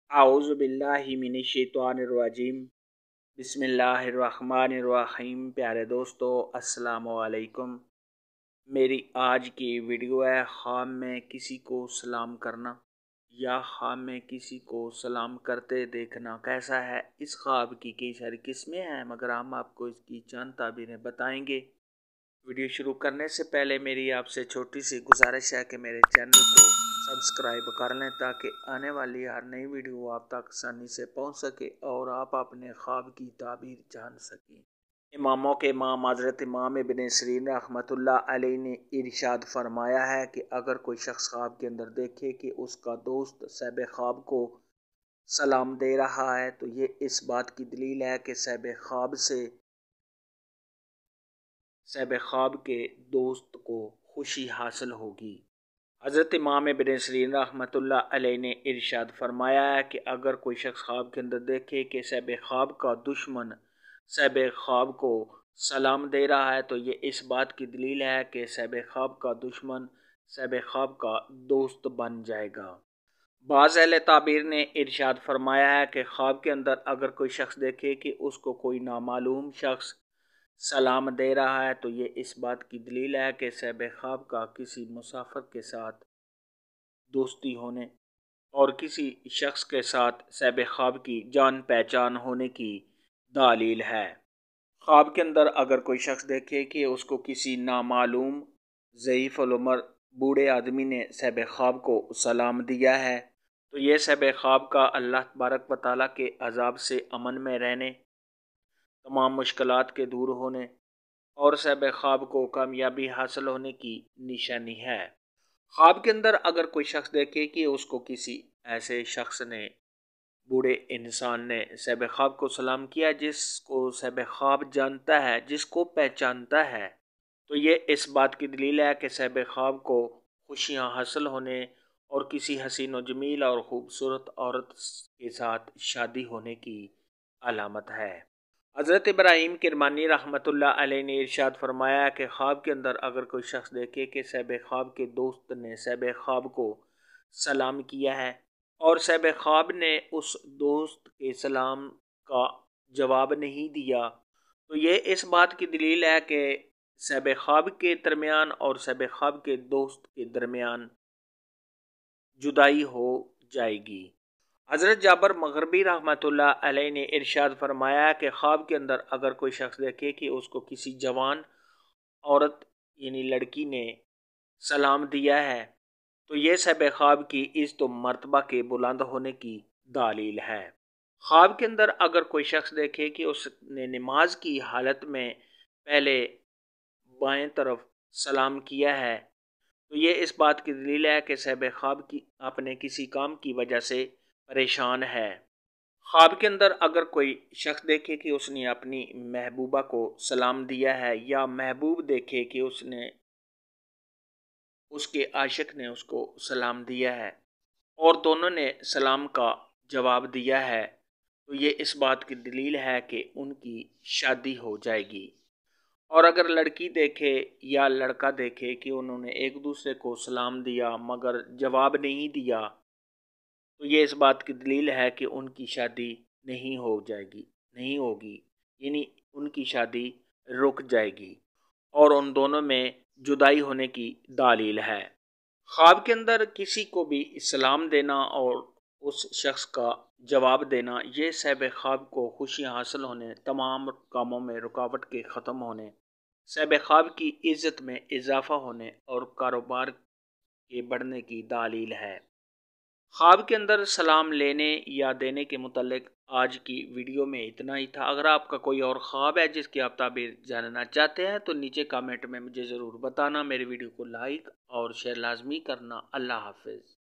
अऊज़ु बिल्लाहि मिनश्शैतानिर्रजीम बिस्मिल्लाहिर्रहमानिर्रहीम। प्यारे दोस्तों, अस्सलामु अलैकुम। मेरी आज की वीडियो है ख़्वाब में किसी को सलाम करना या ख़्वाब में किसी को सलाम करते देखना कैसा है। इस ख़्वाब की कई सारी किस्में हैं, मगर हम आपको इसकी चंद ताबीरें बताएंगे। वीडियो शुरू करने से पहले मेरी आपसे छोटी सी गुजारिश है कि मेरे चैनल को सब्सक्राइब कर लें ताकि आने वाली हर नई वीडियो आप तक आसानी से पहुंच सके और आप अपने ख्वाब की ताबीर जान सकें। इमामों के इमाम हज़रत इमाम इब्न सीरीन रहमतुल्लाह अलैहि ने इरशाद फरमाया है कि अगर कोई शख्स ख्वाब के अंदर देखे कि उसका दोस्त साहिब ख्वाब को सलाम दे रहा है तो ये इस बात की दलील है कि साहिब ख्वाब के दोस्त को खुशी हासिल होगी। हज़रत इमाम इब्न सीरीन रहमतुल्लाह अलैहि ने इरशाद फरमाया है कि अगर कोई शख्स ख्वाब के अंदर देखे कि साहिब ख्वाब का दुश्मन साहिब ख्वाब को सलाम दे रहा है तो ये इस बात की दलील है कि साहिब ख्वाब का दुश्मन साहिब ख्वाब का दोस्त बन जाएगा। बाज़ अहले ताबीर ने इरशाद फरमाया है कि ख्वाब के अंदर अगर कोई शख्स देखे कि उसको कोई नामालूम शख्स सलाम दे रहा है तो ये इस बात की दलील है कि साहिब ख्वाब का किसी मुसाफिर के साथ दोस्ती होने और किसी शख्स के साथ साहिब ख्वाब की जान पहचान होने की दलील है। ख्वाब के अंदर अगर कोई शख्स देखे कि उसको किसी नामालूम ज़ईफ़ उल उमर बूढ़े आदमी ने साहिब ख्वाब को सलाम दिया है तो ये साहिब ख्वाब का अल्लाह तबारक व तआला के अज़ाब से अमन में रहने, तमाम मुश्किलात के दूर होने और साहिब ख्वाब को कामयाबी हासिल होने की निशानी है। ख्वाब के अंदर अगर कोई शख्स देखे कि उसको किसी ऐसे शख्स ने, बूढ़े इंसान ने साहिब ख्वाब को सलाम किया जिसको साहिब ख्वाब जानता है, जिसको पहचानता है, तो ये इस बात की दलील है कि साहिब ख्वाब को खुशियाँ हासिल होने और किसी हसीन व जमील और ख़ूबसूरत औरत के साथ शादी होने की अलामत है। हज़रत इब्राहीम किरमानी रहमतुल्लाह अलैहि ने इरशाद फरमाया कि ख्वाब के अंदर अगर कोई शख्स देखे कि साहिब ख्वाब के दोस्त ने साहिब ख्वाब को सलाम किया है और साहिब ख्वाब ने उस दोस्त के सलाम का जवाब नहीं दिया तो ये इस बात की दलील है कि साहिब ख्वाब के दरमियान और साहिब ख्वाब के दोस्त के दरमियान जुदाई हो जाएगी। हज़रत जाबर मग़रिबी रहमतुल्लाह अलैहि ने इरशाद फरमाया कि ख्वाब के अंदर अगर कोई शख्स देखे कि उसको किसी जवान औरत यानी लड़की ने सलाम दिया है तो ये साहिब ख्वाब की इज़्ज़त व मर्तबा के बुलंद होने की दलील है। ख्वाब के अंदर अगर कोई शख्स देखे कि उसने नमाज की हालत में पहले बाएं तरफ सलाम किया है तो ये इस बात की दलील है कि साहिब ख्वाब की अपने किसी काम की वजह से परेशान है। ख्वाब के अंदर अगर कोई शख्स देखे कि उसने अपनी महबूबा को सलाम दिया है या महबूब देखे कि उसके आशिक ने उसको सलाम दिया है और दोनों ने सलाम का जवाब दिया है तो ये इस बात की दलील है कि उनकी शादी हो जाएगी। और अगर लड़की देखे या लड़का देखे कि उन्होंने एक दूसरे को सलाम दिया मगर जवाब नहीं दिया तो ये इस बात की दलील है कि उनकी शादी नहीं होगी, यानी उनकी शादी रुक जाएगी और उन दोनों में जुदाई होने की दलील है। ख्वाब के अंदर किसी को भी सलाम देना और उस शख्स का जवाब देना ये साहिब ख्वाब को खुशियाँ हासिल होने, तमाम कामों में रुकावट के ख़त्म होने, साहिब ख्वाब की इज़्ज़त में इजाफ़ा होने और कारोबार के बढ़ने की दलील है। ख्वाब के अंदर सलाम लेने या देने के मुतालिक आज की वीडियो में इतना ही था। अगर आपका कोई और ख्वाब है जिसकी आप ताबीर जानना चाहते हैं तो नीचे कमेंट में मुझे ज़रूर बताना। मेरी वीडियो को लाइक और शेयर लाजमी करना। अल्लाह हाफ़िज़।